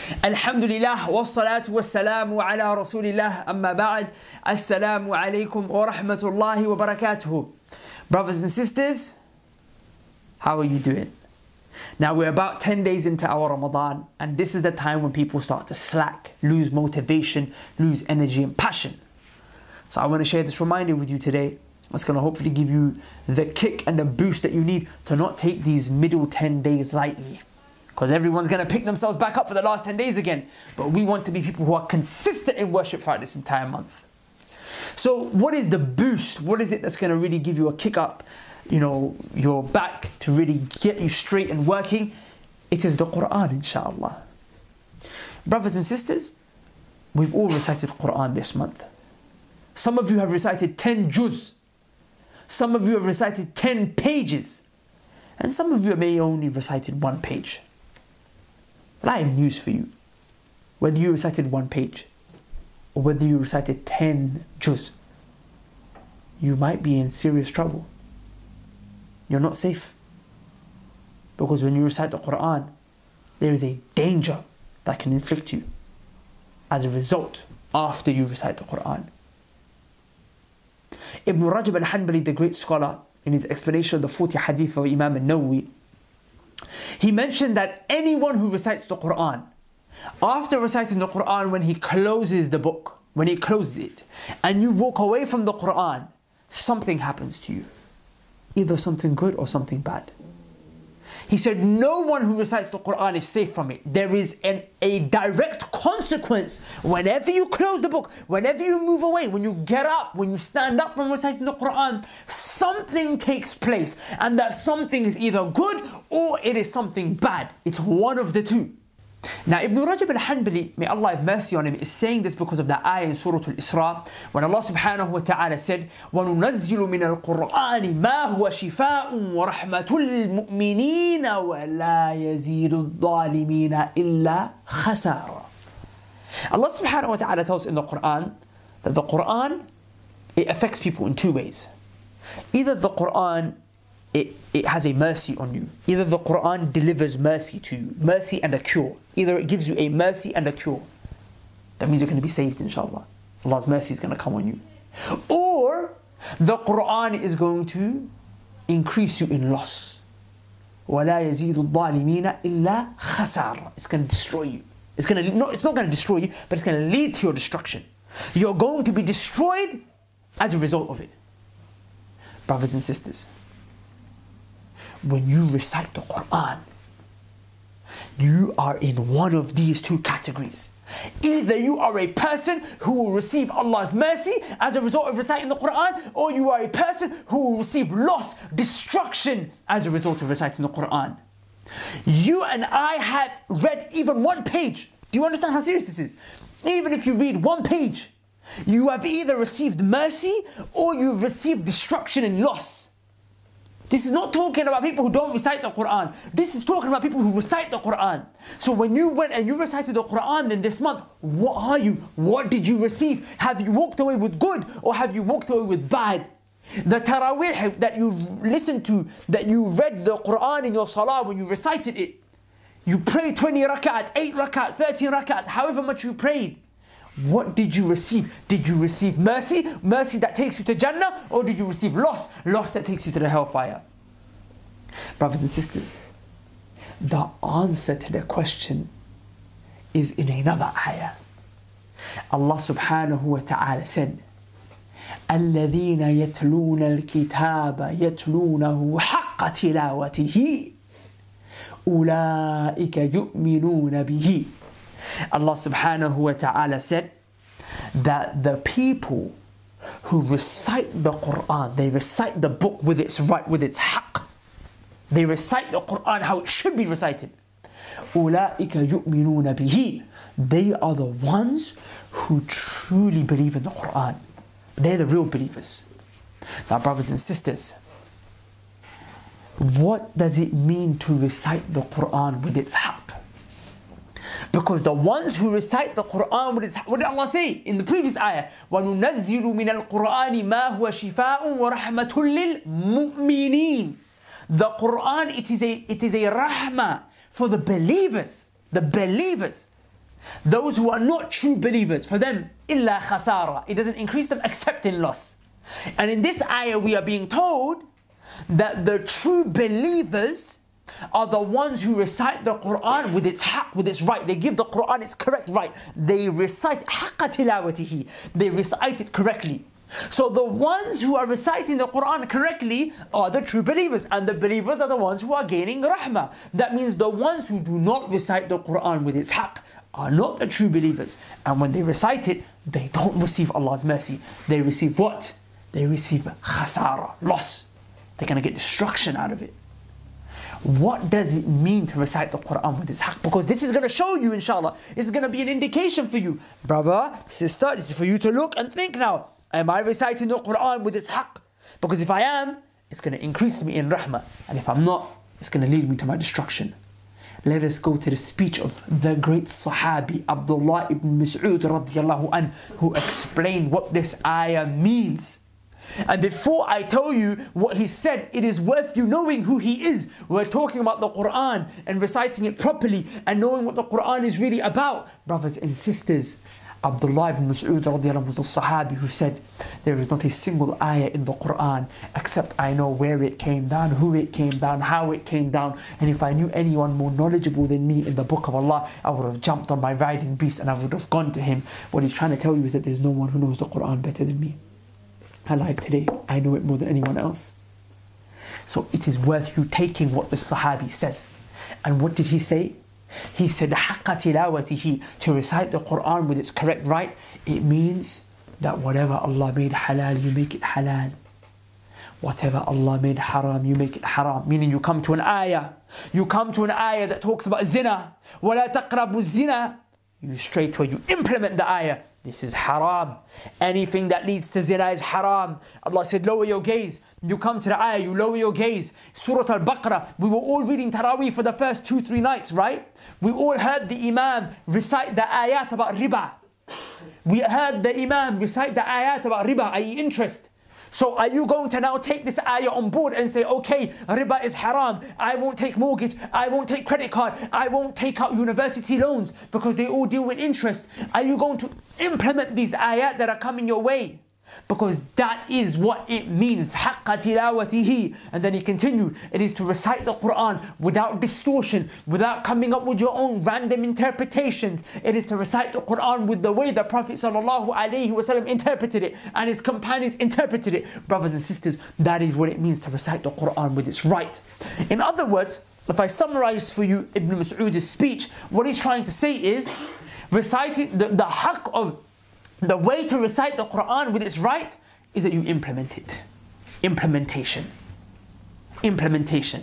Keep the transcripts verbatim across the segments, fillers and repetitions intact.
Alhamdulillah wassalatu wassalamu ala rasulillah amma ba'd. Assalamu alaikum wa rahmatullahi wa barakatuhu. Brothers and sisters, how are you doing? Now we're about ten days into our Ramadan, and this is the time when people start to slack, lose motivation, lose energy and passion. So I want to share this reminder with you today. It's going to hopefully give you the kick and the boost that you need to not take these middle ten days lightly. Because everyone's going to pick themselves back up for the last ten days again. But we want to be people who are consistent in worship throughout this entire month. So what is the boost? What is it that's going to really give you a kick up, you know, your back to really get you straight and working? It is the Quran, inshallah. Brothers and sisters, we've all recited Quran this month. Some of you have recited ten juz. Some of you have recited ten pages. And some of you may only recited one page. But I have news for you. Whether you recited one page or whether you recited ten juz, you might be in serious trouble. You're not safe. Because when you recite the Quran, there is a danger that can inflict you as a result after you recite the Quran. Ibn Rajab al-Hanbali, the great scholar, in his explanation of the forty hadith of Imam al-Nawawi, he mentioned that anyone who recites the Quran, after reciting the Quran, when he closes the book, when he closes it, and you walk away from the Quran, something happens to you. Either something good or something bad. He said no one who recites the Quran is safe from it. There is an, a direct consequence whenever you close the book, whenever you move away, when you get up, when you stand up from reciting the Quran, something takes place. And that something is either good or it is something bad. It's one of the two. Now Ibn Rajab al-Hanbali, may Allah have mercy on him, is saying this because of the ayah in Surah Al-Isra when Allah subhanahu wa ta'ala said وَنُنَزِّلُ مِنَ الْقُرْآنِ مَا هُوَ شِفَاءٌ وَرَحْمَةٌ لِلْمُؤْمِنِينَ وَلَا يَزِيدُ الظَّالِمِينَ إِلَّا خَسَارًا. Allah subhanahu wa ta'ala tells in the Quran that the Quran, it affects people in two ways. Either the Quran It, it has a mercy on you. Either the Quran delivers mercy to you, mercy and a cure. Either it gives you a mercy and a cure. That means you're going to be saved, inshallah. Allah's mercy is going to come on you. Or the Quran is going to increase you in loss. وَلَا يَزِيدُ الظَّالِمِينَ إِلَّا خَسَارًا. It's going to destroy you. It's going to, no, it's not going to destroy you, but it's going to lead to your destruction. You're going to be destroyed as a result of it. Brothers and sisters, when you recite the Quran, you are in one of these two categories. Either you are a person who will receive Allah's mercy as a result of reciting the Quran, or you are a person who will receive loss, destruction as a result of reciting the Quran. You and I have read even one page. Do you understand how serious this is? Even if you read one page, you have either received mercy or you've received destruction and loss. This is not talking about people who don't recite the Quran. This is talking about people who recite the Quran. So when you went and you recited the Quran then this month, what are you? What did you receive? Have you walked away with good or have you walked away with bad? The Taraweeh that you listened to, that you read the Quran in your salah when you recited it. You prayed twenty rakat, eight rakat, thirteen rakat, however much you prayed. What did you receive? Did you receive mercy? Mercy that takes you to Jannah? Or did you receive loss? Loss that takes you to the hellfire? Brothers and sisters, the answer to the question is in another ayah. Allah subhanahu wa ta'ala said, الَّذِينَ يَتْلُونَ الْكِتَابَ يَتْلُونَهُ حَقَّ تِلَاوَتِهِ أُولَٰئِكَ يُؤْمِنُونَ بِهِ. Allah subhanahu wa ta'ala said that the people who recite the Quran, they recite the book with its right, with its haqq. They recite the Quran how it should be recited. أُولَٰئِكَ يُؤْمِنُونَ بِهِ. They are the ones who truly believe in the Quran. They're the real believers. Now brothers and sisters, what does it mean to recite the Quran with its haqq? Because the ones who recite the Quran with its haqq, what did Allah say in the previous ayah? وَنُنَزِّلُ مِنَ الْقُرْآنِ مَا هُوَ شِفَاءٌ وَرَحْمَةٌ لِلْمُؤْمِنِينَ. The Quran, it is a, it is a rahmah for the believers. The believers. those who are not true believers, for them, illa khasara. It doesn't increase them except in loss. And in this ayah we are being told that the true believers are the ones who recite the Quran with its haqq, with its right. They give the Quran its correct right. They recite haqqa tilawatihi. They recite it correctly. So the ones who are reciting the Quran correctly are the true believers, and the believers are the ones who are gaining rahmah. That means the ones who do not recite the Quran with its haqq are not the true believers. And when they recite it, they don't receive Allah's mercy. They receive what? They receive khasara, loss. They're going to get destruction out of it. What does it mean to recite the Quran with its haqq? Because this is going to show you, inshallah. This is going to be an indication for you. Brother, sister, this is for you to look and think now. Am I reciting the Quran with its haqq? Because if I am, it's going to increase me in rahmah. And if I'm not, it's going to lead me to my destruction. Let us go to the speech of the great Sahabi, Abdullah ibn Mas'ud radiallahu anh, who explained what this ayah means. And before I tell you what he said, it is worth you knowing who he is. We're talking about the Quran and reciting it properly and knowing what the Quran is really about. Brothers and sisters, Abdullah ibn Mas'ud radiallahu anh was the Sahabi who said, there is not a single ayah in the Quran except I know where it came down, who it came down, how it came down. And if I knew anyone more knowledgeable than me in the book of Allah, I would have jumped on my riding beast and I would have gone to him. What he's trying to tell you is that there's no one who knows the Quran better than me. Alive today, I know it more than anyone else. So it is worth you taking what the Sahabi says. And what did he say? He said, haqqa tilawatihi, to recite the Quran with its correct right. It means that whatever Allah made halal, you make it halal. Whatever Allah made haram, you make it haram. Meaning you come to an ayah. You come to an ayah that talks about zina. وَلَا تَقْرَبُوا الزِّنَا. You straight away, you implement the ayah. This is haram. Anything that leads to zina is haram. Allah said, lower your gaze. You come to the ayah, you lower your gaze. Surah Al-Baqarah, we were all reading Taraweeh for the first two, three nights, right? We all heard the Imam recite the ayat about riba. We heard the Imam recite the ayat about riba, that is interest. So are you going to now take this ayah on board and say, okay, riba is haram, I won't take mortgage, I won't take credit card, I won't take out university loans because they all deal with interest. Are you going to implement these ayat that are coming your way? Because that is what it means, haqqa tilawatihi. And then he continued, it is to recite the Quran without distortion, without coming up with your own random interpretations. It is to recite the Quran with the way the Prophet sallallahu alaihi wasallam interpreted it and his companions interpreted it. Brothers and sisters, that is what it means to recite the Quran with its right. In other words, if I summarize for you Ibn Mas'ud's speech, what he's trying to say is, reciting the, the haqq of the way to recite the Quran with its right is that you implement it. Implementation. Implementation.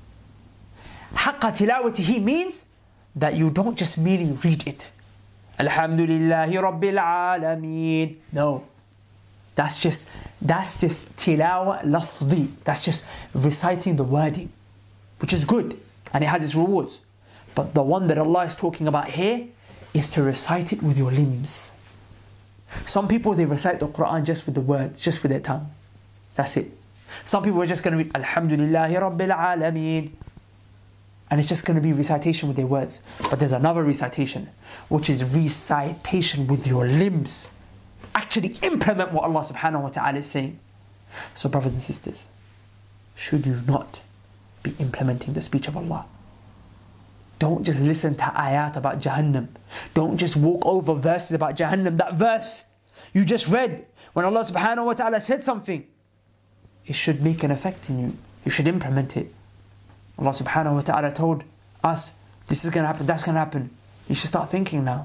Haqqa tilawatihi means that you don't just merely read it. Alhamdulillahi Rabbil Alameen. No. That's just, that's just tilawa lafdi. That's just reciting the wording, which is good and it has its rewards. But the one that Allah is talking about here is to recite it with your limbs. Some people, they recite the Quran just with the words, just with their tongue. That's it. Some people are just going to read Alhamdulillahi Rabbil Alameen, and it's just going to be recitation with their words. But there's another recitation, which is recitation with your limbs. Actually implement what Allah subhanahu wa ta'ala is saying. So brothers and sisters, should you not be implementing the speech of Allah? Don't just listen to ayat about Jahannam. Don't just walk over verses about Jahannam. That verse you just read, when Allah subhanahu wa ta'ala said something, it should make an effect in you. You should implement it. Allah subhanahu wa ta'ala told us, this is going to happen, that's going to happen. You should start thinking now.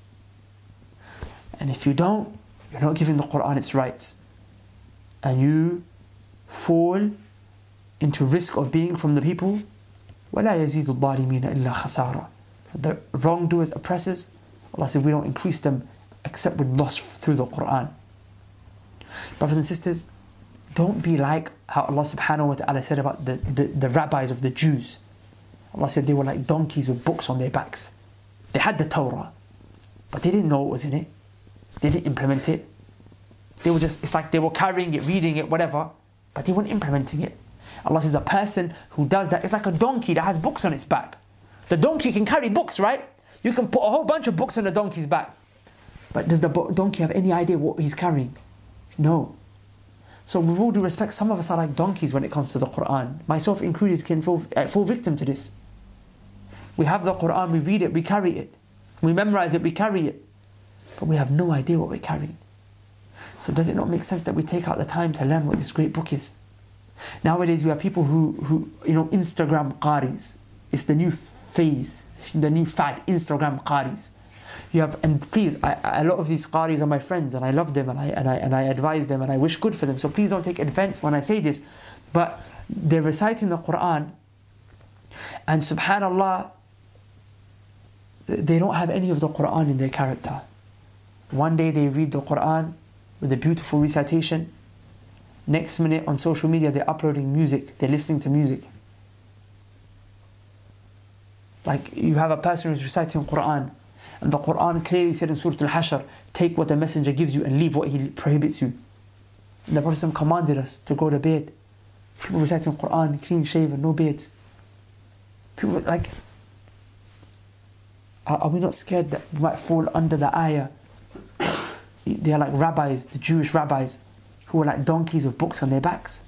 And if you don't, you're not giving the Quran its rights. And you fall into risk of being from the people, وَلَا يَزِيدُ الظَّالِمِينَ إِلَّا خَسَارًا. The wrongdoers, oppressors, Allah said we don't increase them except with loss through the Quran. Brothers and sisters, don't be like how Allah subhanahu wa ta'ala said about the, the, the rabbis of the Jews. Allah said they were like donkeys with books on their backs. They had the Torah, but they didn't know what was in it. They didn't implement it. They were just, it's like they were carrying it, reading it, whatever, but they weren't implementing it. Allah says a person who does that is like a donkey that has books on its back. The donkey can carry books, right? You can put a whole bunch of books on a donkey's back. But does the donkey have any idea what he's carrying? No. So with all due respect, some of us are like donkeys when it comes to the Quran. Myself included can fall, uh, fall victim to this. We have the Quran, we read it, we carry it. We memorize it, we carry it. But we have no idea what we're carrying. So does it not make sense that we take out the time to learn what this great book is? Nowadays we have people who, who you know, Instagram qaris. It's the new phase, the new fad, Instagram qaris. You have, and please, I, a lot of these qaris are my friends and I love them and I, and, I, and I advise them and I wish good for them. So please don't take offense when I say this. But they're reciting the Quran and subhanAllah, they don't have any of the Quran in their character. One day they read the Quran with a beautiful recitation. Next minute on social media they're uploading music, they're listening to music. Like you have a person who's reciting Quran and the Quran clearly said in Surah Al-Hashr, take what the messenger gives you and leave what he prohibits you. And the Prophet commanded us to go to bed. People reciting Quran, clean shaven, no beards. People like, are we not scared that we might fall under the ayah? They are like rabbis, the Jewish rabbis, who are like donkeys with books on their backs.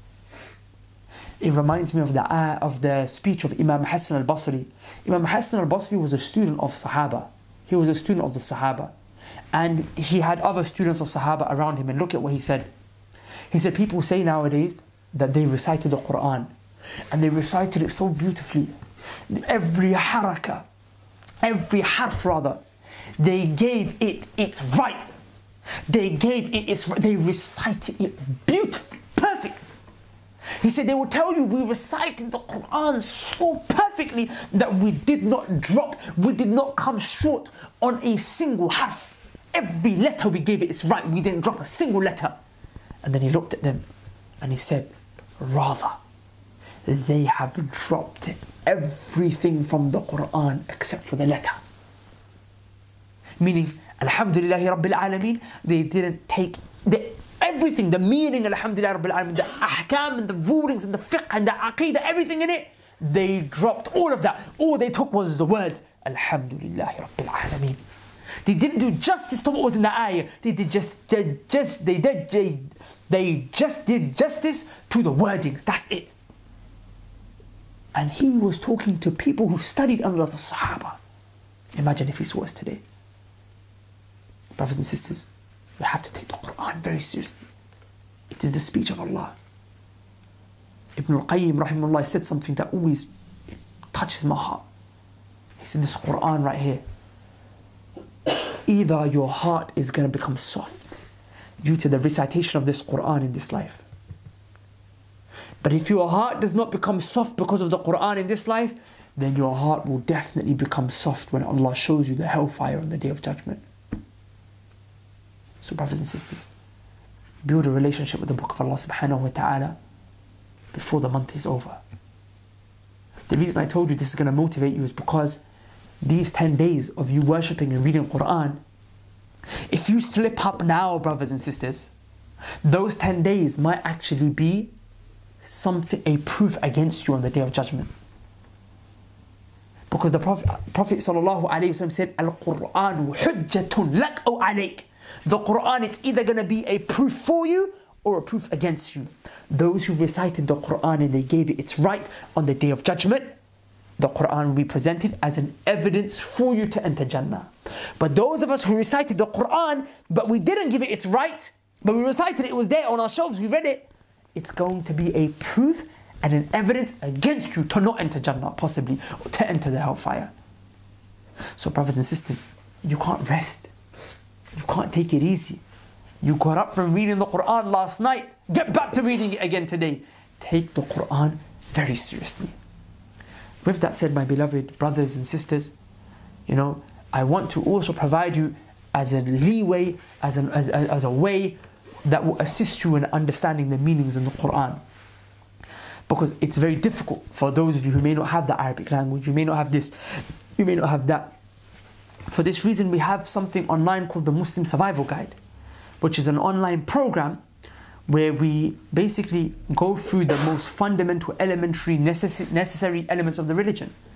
It reminds me of the ayah, of the speech of Imam Hassan al-Basri. Imam Hassan al-Basri was a student of Sahaba. He was a student of the Sahaba. And he had other students of Sahaba around him. And look at what he said. He said, people say nowadays that they recited the Quran. And they recited it so beautifully. Every haraka, every harf rather, they gave it its right. They gave it its right. They recited it beautifully, perfect. He said they will tell you we recited the Quran so perfectly that we did not drop, we did not come short on a single harf. Every letter we gave it its right, we didn't drop a single letter. And then he looked at them and he said, rather, they have dropped everything from the Quran except for the letter. Meaning, Alhamdulillahi Rabbil Alameen, they didn't take the everything, the meaning, Alhamdulillah Rabbil Alameen, the ahkam and the rulings and the fiqh and the aqeedah, everything in it, they dropped all of that. All they took was the words, Alhamdulillah Rabbil Alameen. They didn't do justice to what was in the ayah. They did just, just, just they did, they, they just did justice to the wordings. That's it. And he was talking to people who studied under the Sahaba. Imagine if he saw us today. Brothers and sisters, we have to take the Quran very seriously. It is the speech of Allah. Ibn al-Qayyim rahimahullah said something that always touches my heart. He said, this Quran right here, either your heart is going to become soft due to the recitation of this Quran in this life. But if your heart does not become soft because of the Quran in this life, then your heart will definitely become soft when Allah shows you the hellfire on the Day of Judgment. So brothers and sisters, build a relationship with the Book of Allah subhanahu wa ta'ala before the month is over. The reason I told you this is going to motivate you is because these ten days of you worshipping and reading Quran, if you slip up now, brothers and sisters, those ten days might actually be something, a proof against you on the Day of Judgment. Because the Prophet, Prophet sallallahu alayhi wa sallam said, Al-Qur'anu hujjatun lak aw alayk. The Quran, it's either going to be a proof for you or a proof against you. Those who recited the Quran and they gave it its right on the Day of Judgment, the Quran will be presented as an evidence for you to enter Jannah. But those of us who recited the Quran, but we didn't give it its right, but we recited it, it was there on our shelves, we read it, it's going to be a proof and an evidence against you to not enter Jannah, possibly, or to enter the hellfire. So brothers and sisters, you can't rest. You can't take it easy. You got up from reading the Quran last night, get back to reading it again today. Take the Quran very seriously. With that said, my beloved brothers and sisters, you know, I want to also provide you as a leeway, as, an, as, as, as a way that will assist you in understanding the meanings in the Quran. Because it's very difficult for those of you who may not have the Arabic language, you may not have this, you may not have that. For this reason, we have something online called the Muslim Survival Guide, which is an online program where we basically go through the most fundamental, elementary, necess necessary elements of the religion.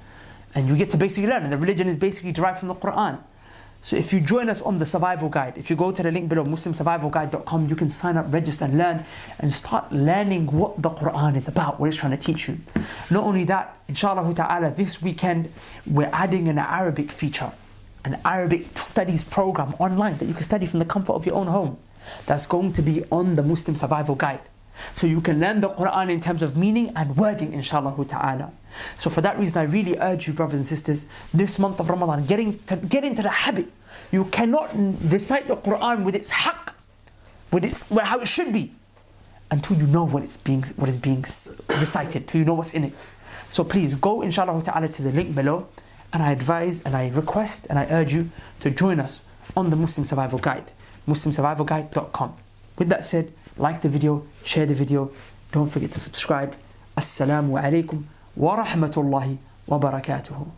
And you get to basically learn, and the religion is basically derived from the Quran. So if you join us on the survival guide, if you go to the link below, muslim survival guide dot com, you can sign up, register and learn and start learning what the Quran is about, what it's trying to teach you. Not only that, inshallah ta'ala, this weekend we're adding an Arabic feature, an Arabic studies program online that you can study from the comfort of your own home. That's going to be on the Muslim survival guide. So you can learn the Quran in terms of meaning and wording, inshallah ta'ala. So for that reason, I really urge you, brothers and sisters, this month of Ramadan, getting to, get into the habit. You cannot recite the Quran with its haqq, with its well, how it should be, until you know what it's being what is being recited, until you know what's in it. So please go, inshallah ta'ala, to the link below, and I advise and I request and I urge you to join us on the Muslim Survival Guide, muslim survival guide dot com. With that said, like the video, share the video, don't forget to subscribe. Assalamu alaikum wa rahmatullahi wa barakatuhu.